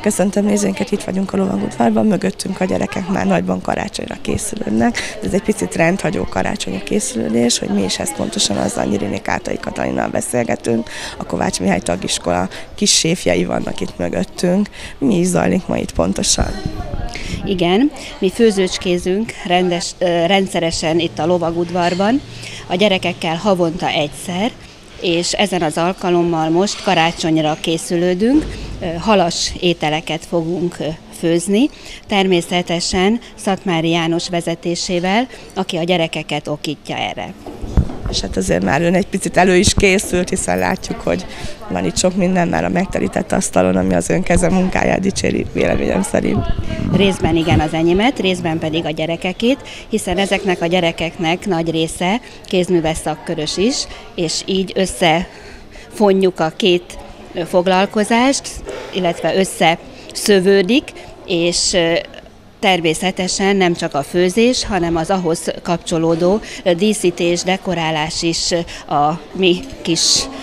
Köszöntöm nézőinket, itt vagyunk a Lovagudvarban, mögöttünk a gyerekek már nagyban karácsonyra készülődnek. Ez egy picit rendhagyó karácsonyi készülődés, hogy mi is ezt pontosan azzal Nyiriné Kátai Katalinnal beszélgetünk. A Kovács Mihály Tagiskola kis séfjei vannak itt mögöttünk. Mi is zajlik ma itt pontosan? Igen, mi főzőcskézünk rendszeresen itt a Lovagudvarban, a gyerekekkel havonta egyszer, és ezen az alkalommal most karácsonyra készülődünk, halas ételeket fogunk főzni, természetesen Szatmári János vezetésével, aki a gyerekeket okítja erre. És hát azért már ön egy picit elő is készült, hiszen látjuk, hogy van itt sok minden már a megterített asztalon, ami az ön keze munkáját dicséri, véleményem szerint. Részben igen az enyémet, részben pedig a gyerekekét, hiszen ezeknek a gyerekeknek nagy része kézműves szakkörös is, és így összefonjuk a két foglalkozást, illetve összeszövődik, és természetesen nem csak a főzés, hanem az ahhoz kapcsolódó díszítés, dekorálás is a mi kis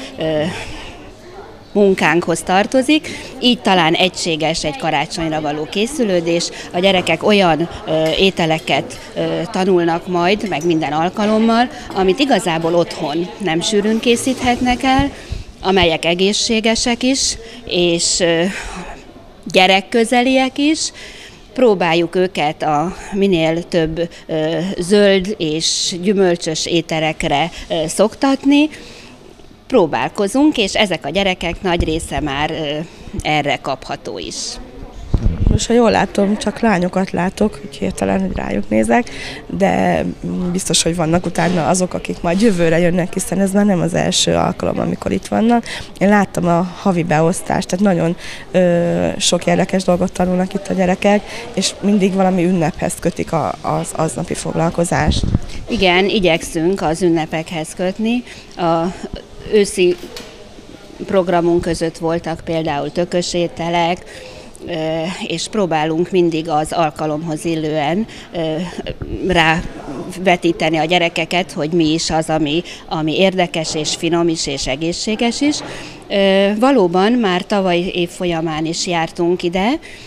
munkánkhoz tartozik, így talán egységes egy karácsonyra való készülődés. A gyerekek olyan ételeket tanulnak majd, meg minden alkalommal, amit igazából otthon nem sűrűn készíthetnek el, amelyek egészségesek is, és gyerekközeliek is. Próbáljuk őket a minél több zöld és gyümölcsös ételekre szoktatni. Próbálkozunk, és ezek a gyerekek nagy része már erre kapható is. Most, ha jól látom, csak lányokat látok, úgy hirtelen, hogy rájuk nézek, de biztos, hogy vannak utána azok, akik majd jövőre jönnek, hiszen ez már nem az első alkalom, amikor itt vannak. Én láttam a havi beosztást, tehát nagyon sok érdekes dolgot tanulnak itt a gyerekek, és mindig valami ünnephez kötik az aznapi foglalkozást. Igen, igyekszünk az ünnepekhez kötni. A őszi programunk között voltak például tökös ételek, és próbálunk mindig az alkalomhoz illően rávetíteni a gyerekeket, hogy mi is az, ami érdekes és finom is és egészséges is. Valóban már tavaly év folyamán is jártunk ide,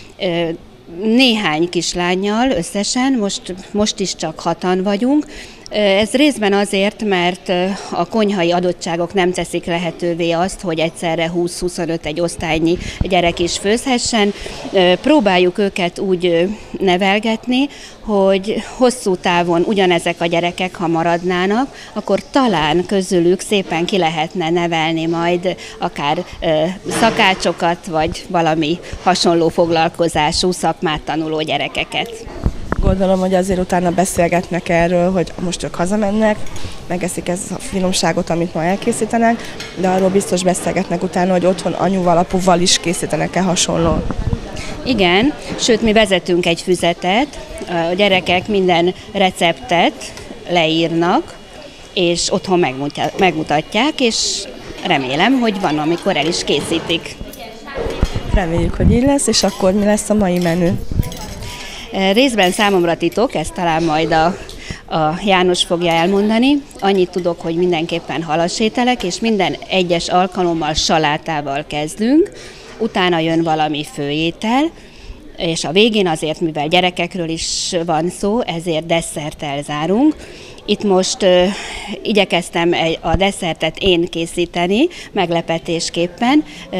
néhány kislánnyal összesen, most is csak 6-an vagyunk. Ez részben azért, mert a konyhai adottságok nem teszik lehetővé azt, hogy egyszerre 20-25 egy osztálynyi gyerek is főzhessen. Próbáljuk őket úgy nevelgetni, hogy hosszú távon ugyanezek a gyerekek, ha maradnának, akkor talán közülük szépen ki lehetne nevelni majd akár szakácsokat, vagy valami hasonló foglalkozású szakmát tanuló gyerekeket. Gondolom, hogy azért utána beszélgetnek erről, hogy most ők hazamennek, megeszik ezt a finomságot, amit ma elkészítenek, de arról biztos beszélgetnek utána, hogy otthon anyuval, apuval is készítenek-e hasonló. Igen, sőt mi vezetünk egy füzetet, a gyerekek minden receptet leírnak, és otthon megmutatják, és remélem, hogy van, amikor el is készítik. Reméljük, hogy így lesz, és akkor mi lesz a mai menü? Részben számomra titok, ezt talán majd a János fogja elmondani. Annyit tudok, hogy mindenképpen halasételek, és minden egyes alkalommal salátával kezdünk, utána jön valami főétel, és a végén azért, mivel gyerekekről is van szó, ezért desszerttel zárunk. Itt most igyekeztem a desszertet én készíteni, meglepetésképpen.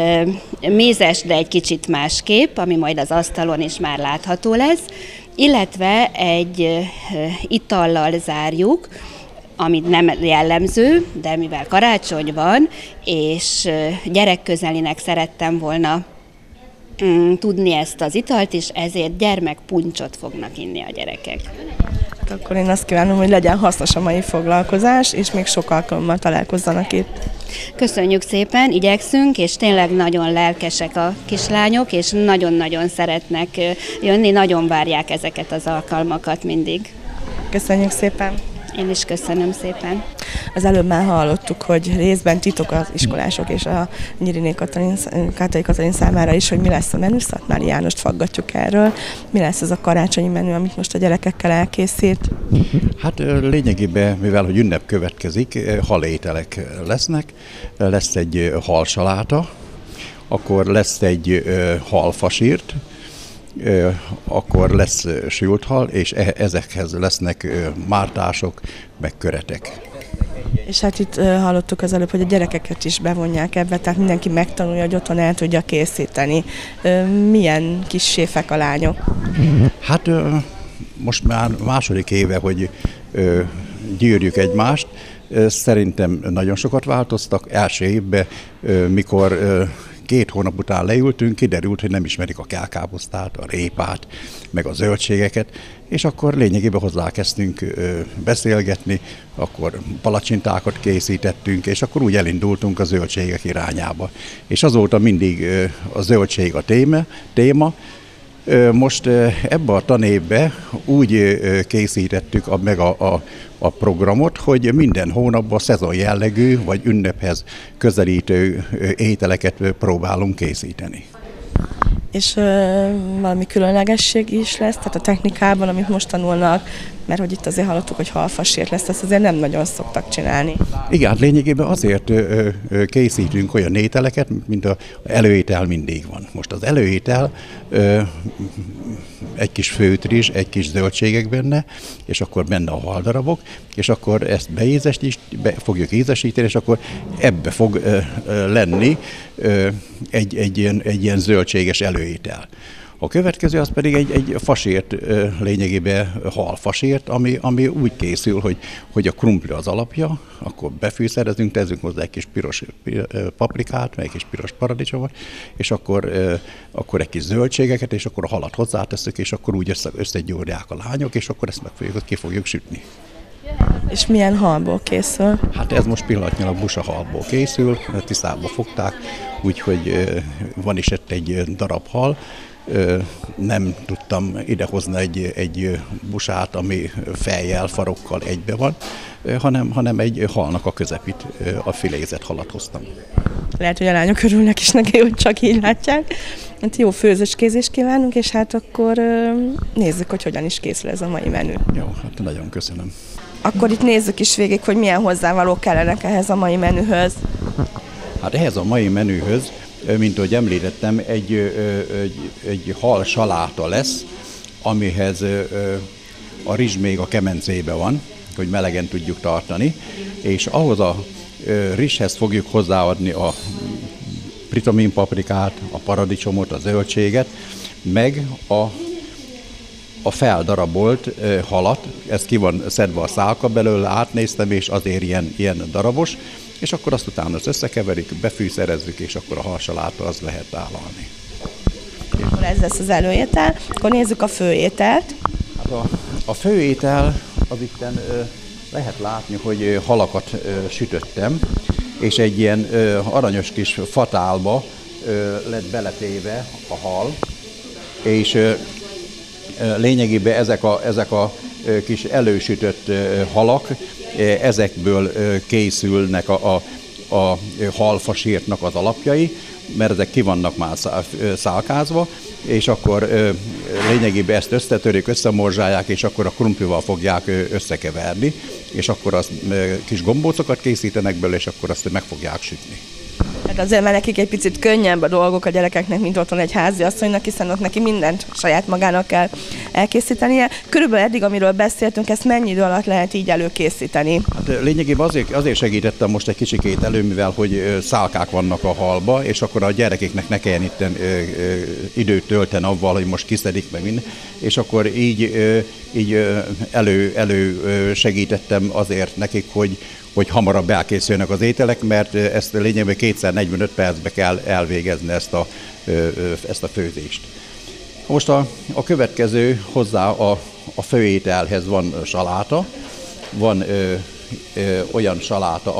Mézes, de egy kicsit másképp, ami majd az asztalon is már látható lesz, illetve egy itallal zárjuk, ami nem jellemző, de mivel karácsony van, és gyerekközelinek szerettem volna tudni ezt az italt is, ezért gyermekpuncsot fognak inni a gyerekek. Akkor én azt kívánom, hogy legyen hasznos a mai foglalkozás, és még sok alkalommal találkozzanak itt. Köszönjük szépen, igyekszünk, és tényleg nagyon lelkesek a kislányok, és nagyon-nagyon szeretnek jönni, nagyon várják ezeket az alkalmakat mindig. Köszönjük szépen! Én is köszönöm szépen. Az előbb már hallottuk, hogy részben titok az iskolások és a Nyiriné Kátai Katalin számára is, hogy mi lesz a menü. Szatmári Jánost faggatjuk erről. Mi lesz ez a karácsonyi menü, amit most a gyerekekkel elkészít? Hát lényegében, mivel hogy ünnep következik, halételek lesznek. Lesz egy halsaláta, akkor lesz egy halfasírt, akkor lesz sült hal, és ezekhez lesznek mártások, meg köretek. És hát itt hallottuk az előbb, hogy a gyerekeket is bevonják ebbe, tehát mindenki megtanulja, hogy otthon el tudja készíteni. Milyen kis séfek a lányok? Hát most már második éve, hogy gyűrjük egymást. Szerintem nagyon sokat változtak. Első évben, mikor 2 hónap után leültünk, kiderült, hogy nem ismerik a kelkáposztát, a répát, meg a zöldségeket, és akkor lényegében hozzákezdtünk beszélgetni, akkor palacsintákat készítettünk, és akkor úgy elindultunk a zöldségek irányába. És azóta mindig a zöldség a téma. Most ebbe a tanévbe úgy készítettük meg a programot, hogy minden hónapban szezon jellegű vagy ünnephez közelítő ételeket próbálunk készíteni. És valami különlegesség is lesz, tehát a technikában, amit most tanulnak, mert hogy itt azért hallottuk, hogy halfasírt lesz, ezt azért nem nagyon szoktak csinálni. Igen, hát lényegében azért készítünk olyan ételeket, mint az előétel mindig van. Most az előétel egy kis főtrizs, egy kis zöldségek benne, és akkor benne a haldarabok, és akkor ezt fogjuk ízesíteni, és akkor ebbe fog lenni egy ilyen zöldséges előétel. A következő az pedig egy fasírt, lényegében halfasírt, ami úgy készül, hogy a krumpli az alapja, akkor befűszerezünk, teszünk hozzá egy kis piros paprikát, meg egy kis piros paradicsomot, és akkor egy kis zöldségeket, és akkor a halat hozzátesszük, és akkor úgy összegyúrják a lányok, és akkor ezt ki fogjuk sütni. És milyen halból készül? Hát ez most pillanatnyilag busa halból készül, Tiszába fogták, úgyhogy van is egy darab hal. Nem tudtam idehozni egy busát, ami fejjel, farokkal egybe van, hanem egy halnak a közepit, a filézett halat hoztam. Lehet, hogy a lányok örülnek is neki, hogy csak így látják. Hát jó főzőskézést kívánunk, és hát akkor nézzük, hogy hogyan is készül ez a mai menü. Jó, hát nagyon köszönöm. Akkor itt nézzük is végig, hogy milyen hozzávalók kellenek ehhez a mai menühöz. Hát ehhez a mai menühöz, mint ahogy említettem, egy hal saláta lesz, amihez a rizs még a kemencébe van, hogy melegen tudjuk tartani, és ahhoz a rizshez fogjuk hozzáadni a pritomin paprikát, a paradicsomot, a zöldséget, meg a feldarabolt halat, ez ki van szedve a szálka belőle, átnéztem, és azért ilyen darabos, és akkor azt utána összekeverik, befűszerezzük, és akkor a halsaláta az lehet tálalni. Akkor ez lesz az előétel. Akkor nézzük a főételt. Hát a főétel, az itten lehet látni, hogy halakat sütöttem, és egy ilyen aranyos kis fatálba lett beletéve a hal, és lényegében ezek a kis elősütött halak, ezekből készülnek a halfasírtnak az alapjai, mert ezek ki vannak már szálkázva, és akkor lényegében ezt összetörik, összemorzsálják, és akkor a krumplival fogják összekeverni, és akkor azt kis gombócokat készítenek belőle, és akkor azt meg fogják sütni. Hát azért már nekik egy picit könnyebb a dolgok a gyerekeknek, mint otthon egy háziasszonynak, hiszen ott neki mindent saját magának kell elkészítenie. Körülbelül eddig, amiről beszéltünk, ezt mennyi idő alatt lehet így előkészíteni? Hát lényegében azért segítettem most egy kicsikét elő, mivel hogy szálkák vannak a halba, és akkor a gyerekeknek ne kelljen itten időt tölteni avval, hogy most kiszedik meg minden, és akkor így elő segítettem azért nekik, hogy hamarabb elkészülnek az ételek, mert ezt lényegében 245 percbe kell elvégezni ezt a főzést. Most a következő hozzá a főételhez van saláta, van olyan saláta,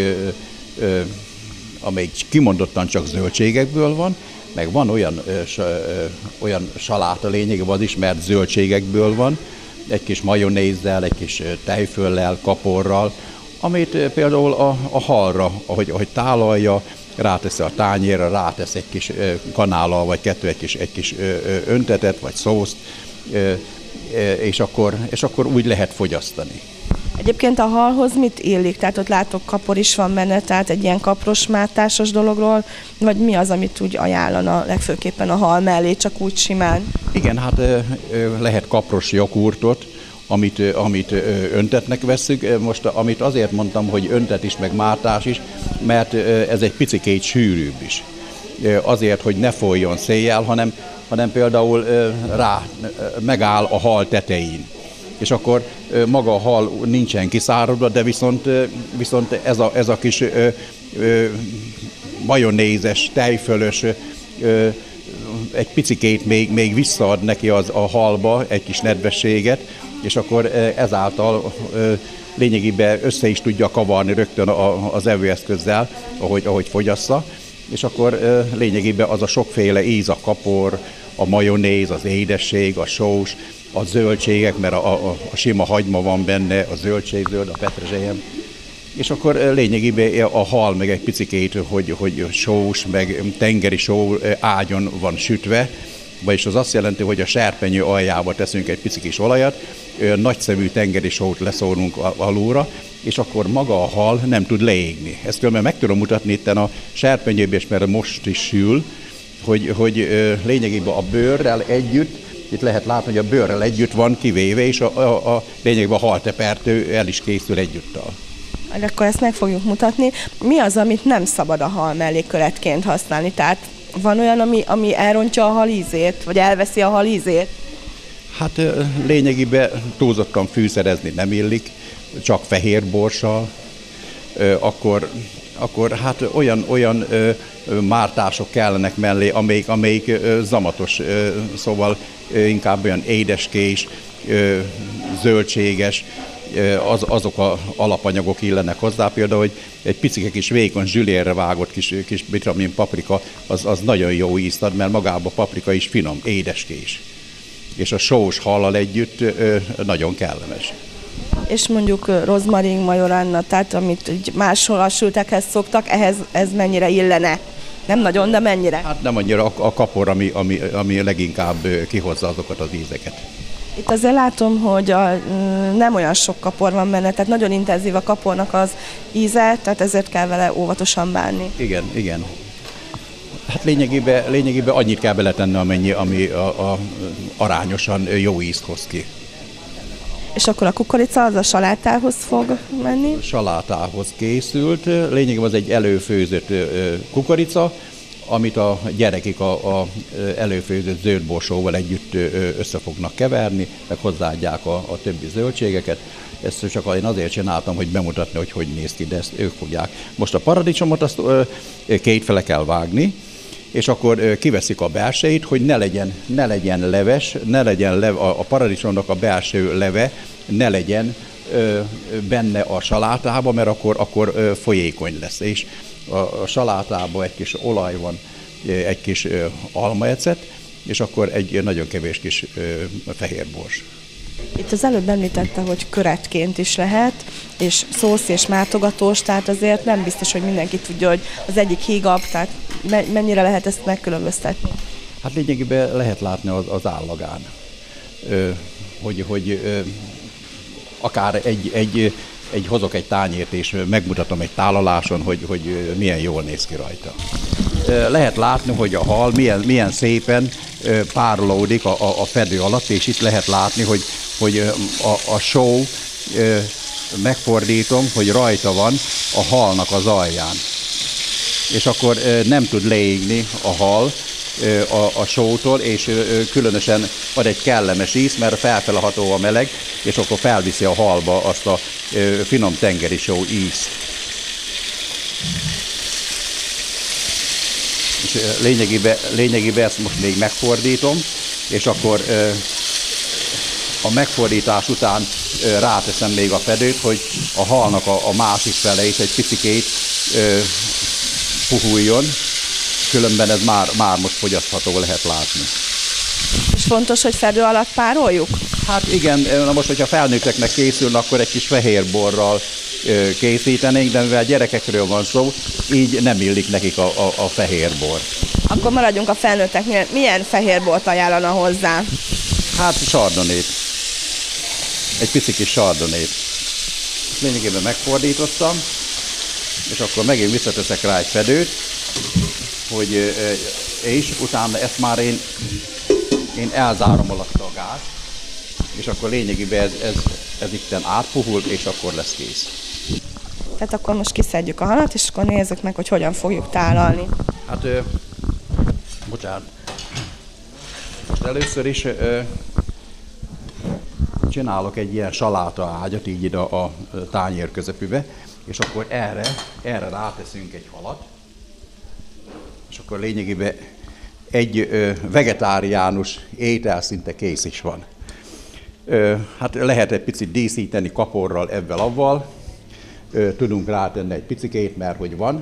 amelyik kimondottan csak zöldségekből van, meg van olyan saláta lényegében az ismert zöldségekből van, egy kis majonézzel, egy kis tejföllel, kaporral, amit például a halra, ahogy tálalja, ráteszi a tányérra, rátesz egy kis kanállal, vagy egy kis öntetet, vagy szószt, és akkor úgy lehet fogyasztani. Egyébként a halhoz mit illik? Tehát ott látok, kapor is van benne, tehát egy ilyen kaprosmátásos dologról, vagy mi az, amit úgy ajánlana legfőképpen a hal mellé, csak úgy simán? Igen, hát lehet kapros joghurtot, amit öntetnek vesszük. Most amit azért mondtam, hogy öntet is, meg mártás is, mert ez egy picikét sűrűbb is. Azért, hogy ne folyjon széjjel, hanem például megáll a hal tetején. És akkor maga a hal nincsen kiszáradva, de viszont ez a kis majonézes, tejfölös, egy picikét még visszaad neki a halba egy kis nedvességet, és akkor ezáltal lényegében össze is tudja kavarni rögtön az evőeszközzel, ahogy fogyassza, és akkor lényegében az a sokféle íz, a kapor, a majonéz, az édesség, a sós, a zöldségek, mert a sima hagyma van benne, a zöldségzöld, a petrezselyem, és akkor lényegében a hal meg egy picikét, hogy sós, meg tengeri só ágyon van sütve, vagyis az azt jelenti, hogy a serpenyő aljába teszünk egy pici kis olajat, nagyszemű tengeri sót leszórunk alulra, és akkor maga a hal nem tud leégni. Ezt különben meg tudom mutatni itt a serpenyőben, mert most is sül, hogy lényegében a bőrrel együtt, itt lehet látni, hogy a bőrrel együtt van kivéve, és lényegében a haltepertő el is készül együttal. Akkor ezt meg fogjuk mutatni. Mi az, amit nem szabad a hal mellé köretként használni? Tehát van olyan, ami elrontja a hal ízét, vagy elveszi a hal ízét? Hát lényegében túlzottan fűszerezni nem illik, csak fehér borssal, akkor hát olyan mártások kellenek mellé, amelyik zamatos, szóval inkább olyan édeskés, zöldséges, azok az alapanyagok illenek hozzá, például, hogy egy picike kis vékony zsülérre vágott kis vitamin paprika, az nagyon jó ízt ad, mert magában a paprika is finom, édeskés. És a sós hallal együtt nagyon kellemes. És mondjuk rozmarin, majoranna, tehát amit máshol a sültekhez szoktak, ez mennyire illene? Nem nagyon, de mennyire? Hát nem annyira a kapor, ami leginkább kihozza azokat az ízeket. Itt azért látom, hogy nem olyan sok kapor van benne, tehát nagyon intenzív a kapornak az íze, tehát ezért kell vele óvatosan bánni. Igen. Hát lényegében annyit kell beletenni, ami arányosan jó ízt hoz ki. És akkor a kukorica az a salátához fog menni? A salátához készült, lényegében az egy előfőzött kukorica, amit a gyerekek a előfőzött zöldborsóval együtt össze fognak keverni, meg hozzáadják a többi zöldségeket. Ezt csak én azért csináltam, hogy bemutatni, hogy néz ki, de ezt ők fogják. Most a paradicsomot azt kétfele kell vágni, és akkor kiveszik a belsejét, hogy ne legyen leves, a paradicsomnak a belső leve ne legyen benne a salátába, mert akkor folyékony lesz. És a salátában egy kis olaj van, egy kis almaecet, és akkor egy nagyon kevés kis fehér bors. Itt az előbb említette, hogy köretként is lehet, és szósz és mátogatós, tehát azért nem biztos, hogy mindenki tudja, hogy az egyik hígabb, tehát mennyire lehet ezt megkülönböztetni? Hát lényegében lehet látni az állagán, hogy akár hozok egy tányért, és megmutatom egy tálaláson, hogy milyen jól néz ki rajta. Lehet látni, hogy a hal milyen szépen párolódik a fedő alatt, és itt lehet látni, hogy a só, megfordítom, hogy rajta van a halnak az alján. És akkor nem tud leégni a hal a sótól, és különösen ad egy kellemes íz, mert felfeleható a meleg, és akkor felviszi a halba azt a finom tengeri só ízt. És lényegében ezt most még megfordítom, és akkor a megfordítás után ráteszem még a fedőt, hogy a halnak a másik fele is egy picikét puhuljon, különben ez már most fogyasztható, lehet látni. És fontos, hogy fedő alatt pároljuk? Hát igen, na most, hogyha felnőtteknek készülne, akkor egy kis fehér borral készítenénk, de mivel gyerekekről van szó, így nem illik nekik a fehér bor. Akkor maradjunk a felnőtteknél. Milyen fehér bort ajánlana hozzá? Hát chardonnayt. Egy pici kis chardonnayt. most lényegében megfordítottam, és akkor megint visszateszek rá egy fedőt, hogy és utána ezt már én elzárom alatta a gázt, és akkor lényegében ez itten átpuhul, és akkor lesz kész. Tehát akkor most kiszedjük a halat, és akkor nézzük meg, hogy hogyan fogjuk tálalni. Hát, bocsánat. Most először is csinálok egy ilyen saláta ágyat így ide a tányér közepébe, és akkor erre ráteszünk egy halat, és akkor lényegében egy vegetáriánus étel szinte kész is van. Hát lehet egy picit díszíteni kaporral, avval, tudunk rátenni egy picikét, mert hogy van,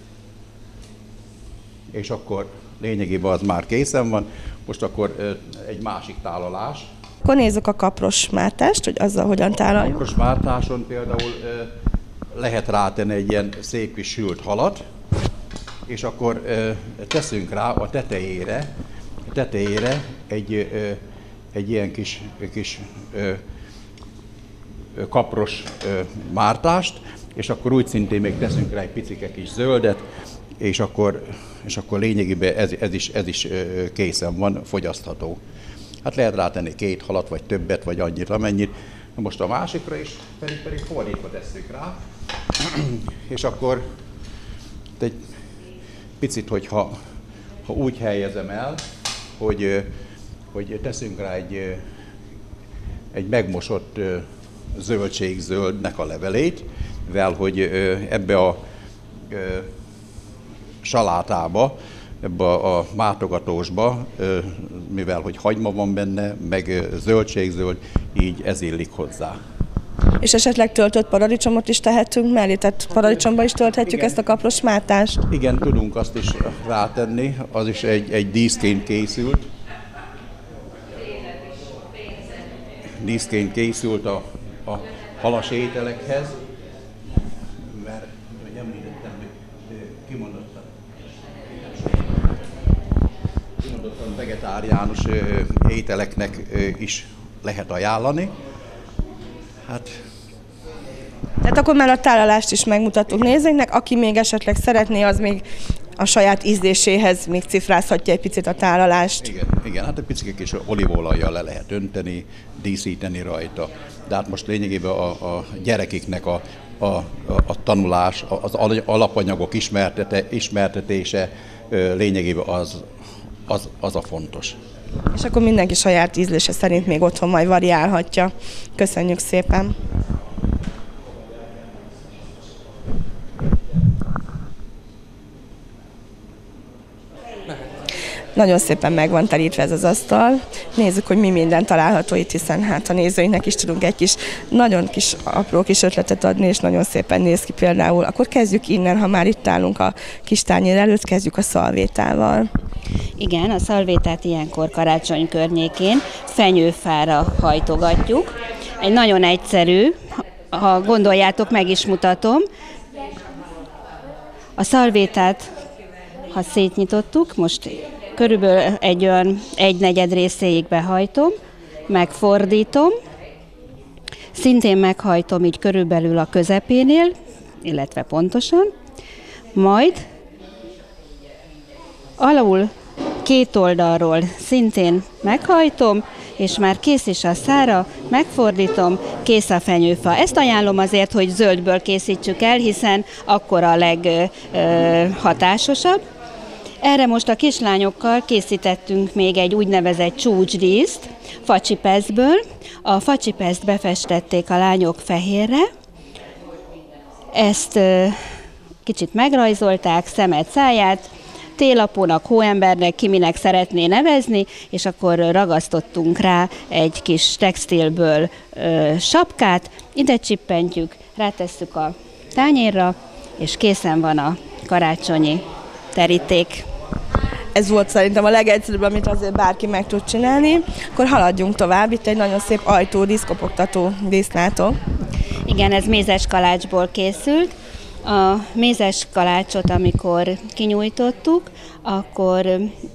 és akkor lényegében az már készen van. Most akkor egy másik tálalás. Akkor nézzük a kapros mártást, hogy azzal hogyan tálaljuk. A kapros mártáson például lehet rátenni egy ilyen szép kis sült halat, és akkor teszünk rá a tetejére egy ilyen kis kapros mártást, és akkor úgy szintén még teszünk rá egy picike kis zöldet, és akkor lényegében ez is készen van, fogyasztható. Hát lehet rátenni 2 halat, vagy többet, vagy annyit, amennyit. Most a másikra is pedig fordítva tesszük rá, és akkor egy picit, hogyha úgy helyezem el, hogy teszünk rá egy megmosott zöldségzöldnek a levelét, mivel hogy ebbe a salátába, ebbe a mátogatósba, mivel hogy hagyma van benne, meg zöldségzöld, így ez illik hozzá. És esetleg töltött paradicsomot is tehetünk mellé, tehát paradicsomba is tölthetjük ezt a kapros mártást? Igen, tudunk azt is rátenni, az is egy díszként készült. Díszként készült a halas ételekhez, mert említettem, hogy kimondottan vegetáriánus ételeknek is lehet ajánlani. Tehát akkor már a tálalást is megmutattuk nézőknek, aki még esetleg szeretné, az még a saját ízléséhez még cifrázhatja egy picit a tálalást. Igen, hát egy picit kis olívaolajjal le lehet önteni, díszíteni rajta. De hát most lényegében a gyerekeknek a tanulás, az alapanyagok ismertetése lényegében az a fontos. És akkor mindenki saját ízlése szerint még otthon majd variálhatja. Köszönjük szépen! Nagyon szépen meg van terítve ez az asztal. Nézzük, hogy mi minden található itt, hiszen hát a nézőinknek is tudunk egy nagyon kis apró kis ötletet adni, és nagyon szépen néz ki például. Akkor kezdjük innen, ha már itt állunk a kis tányér előtt, kezdjük a szalvétával. Igen, a szalvétát ilyenkor karácsony környékén fenyőfára hajtogatjuk. Egy nagyon egyszerű, ha gondoljátok, meg is mutatom. A szalvétát, ha szétnyitottuk, most körülbelül egy olyan 1/4 részéig behajtom, megfordítom, szintén meghajtom így körülbelül a közepénél, illetve pontosan, majd alul 2 oldalról szintén meghajtom, és már kész is a szára, megfordítom, kész a fenyőfa. Ezt ajánlom azért, hogy zöldből készítsük el, hiszen akkor a leghatásosabb. Erre most a kislányokkal készítettünk még egy úgynevezett csúcsdíszt facsipeszből. A facsipeszt befestették a lányok fehérre. Ezt kicsit megrajzolták, szemet, száját, télapónak, hóembernek, ki minek szeretné nevezni, és akkor ragasztottunk rá egy kis textilből sapkát, ide csippentjük, rátesszük a tányérra, és készen van a karácsonyi teríték. Ez volt szerintem a legegyszerűbb, amit azért bárki meg tud csinálni. Akkor haladjunk tovább, itt egy nagyon szép ajtódísz, kopogtató díszt látok. Igen, ez mézes kalácsból készült. A mézes kalácsot, amikor kinyújtottuk, akkor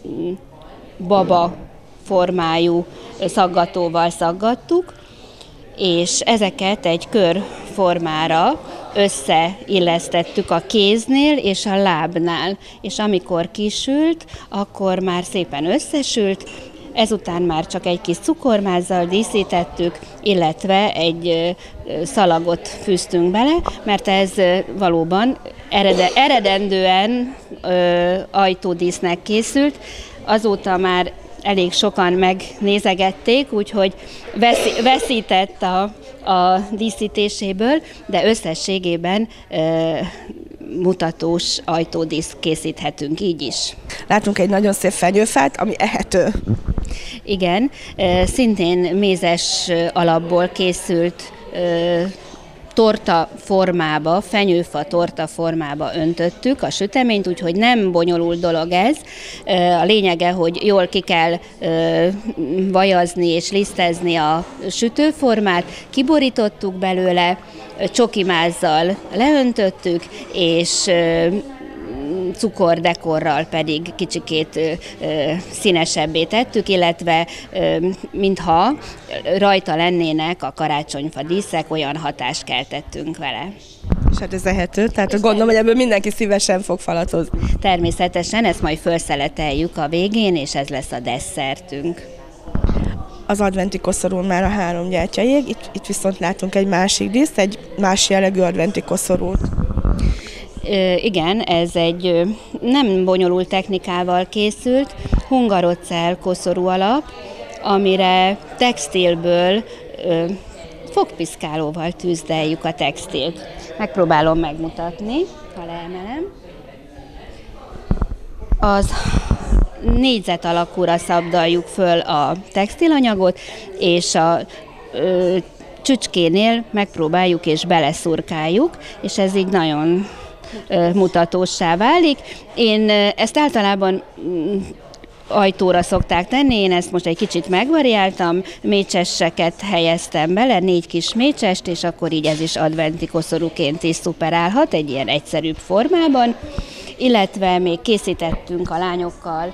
baba formájú szaggatóval szaggattuk, és ezeket egy körformára összeillesztettük a kéznél és a lábnál, és amikor kisült, akkor már szépen összesült, ezután már csak egy kis cukormázzal díszítettük, illetve egy szalagot fűztünk bele, mert ez valóban eredendően ajtódísznek készült, azóta már elég sokan megnézegették, úgyhogy veszített a díszítéséből, de összességében mutatós ajtódíszt készíthetünk így is. Látunk egy nagyon szép fenyőfát, ami ehető. Igen, szintén mézes alapból készült torta formába, fenyőfa torta formába öntöttük a süteményt, úgyhogy nem bonyolult dolog ez. A lényege, hogy jól ki kell vajazni és lisztezni a sütőformát, kiborítottuk belőle, csokimázzal leöntöttük, és cukordekorral pedig kicsikét színesebbé tettük, illetve mintha rajta lennének a karácsonyfa díszek, olyan hatást keltettünk vele. És hát ez ehető, tehát gondolom, hogy ebből mindenki szívesen fog falatozni. Természetesen ezt majd felszeleteljük a végén, és ez lesz a desszertünk. Az adventi koszorún már a 3 gyertya ég, itt viszont látunk egy másik díszt, egy más jellegű adventi koszorút. Igen, ez egy nem bonyolult technikával készült, hungarocell koszorú alap, amire textilből fogpiszkálóval tűzdeljük a textilt. Megpróbálom megmutatni, ha leemelem. Az négyzet alakúra szabdaljuk föl a textilanyagot, és a csücskénél megpróbáljuk és beleszurkáljuk, és ez így nagyon mutatóssá válik. Én ezt általában ajtóra szokták tenni, én ezt most egy kicsit megvariáltam, mécseseket helyeztem bele, 4 kis mécsest, és akkor így ez is adventi koszorúként is szuperálhat, egy ilyen egyszerűbb formában, illetve még készítettünk a lányokkal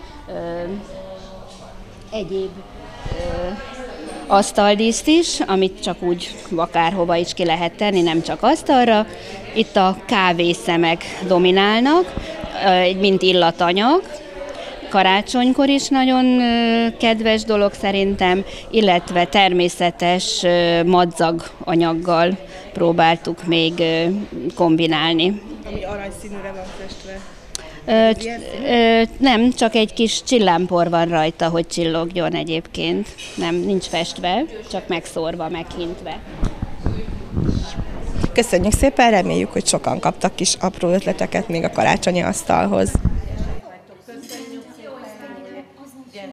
egyéb asztaldíszt is, amit csak úgy akárhova is ki lehet tenni, nem csak asztalra. Itt a kávészemek dominálnak, mint illatanyag. Karácsonykor is nagyon kedves dolog szerintem, illetve természetes madzag anyaggal próbáltuk még kombinálni. Ami aranyszínűre van festve. Nem, csak egy kis csillámpor van rajta, hogy csillogjon egyébként. Nem, nincs festve, csak megszórva, meghintve. Köszönjük szépen, reméljük, hogy sokan kaptak kis apró ötleteket még a karácsonyi asztalhoz.